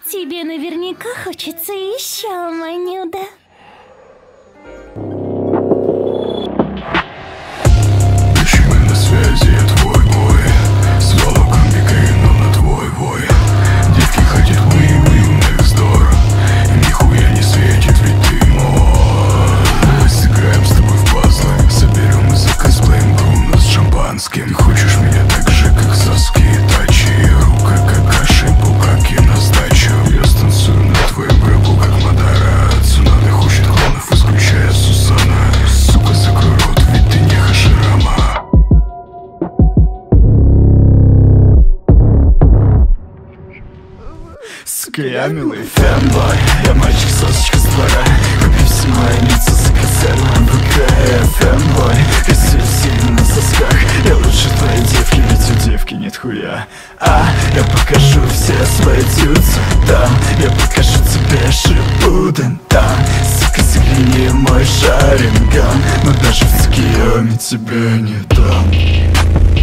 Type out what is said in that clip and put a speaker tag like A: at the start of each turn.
A: Тебе наверняка хочется еще, Манюда.
B: Ищи на связи, я твой бой. Свало комбикаину на твой вой. Девки хотят уи-уи, next door. Им нихуя не светит, ведь ты мой. Сыграем с тобой в пазлы, соберем и закосплеем брумно с шампанским. Ты хочешь меня так же, как соски и тачи. Рука как ошибку, как и на сдачу. Я станцую на твою брюку, как Мадара. Цунами хочет клонов, исключая Сусана. Сука, закрой рот, ведь ты не Хаширама. Сука, я милый фэнбой. Я мальчик-сосочка с двора. Купи все мои лица, заказали МВК. Я фэнбой, рисую сильно на сосках. Я лучше твоей девки, ведь у девки нет хуя. Я покажу все свои тюцы там. Я покажу тебе шипуден там. Сука, загляни в мой шаринган. Но даже в Цукиоми тебя не дам.